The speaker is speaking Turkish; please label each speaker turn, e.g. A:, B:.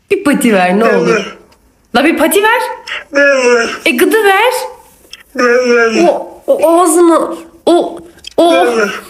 A: Bir pati ver ne olur. La bir pati ver. Gıdı ver. O ağzını o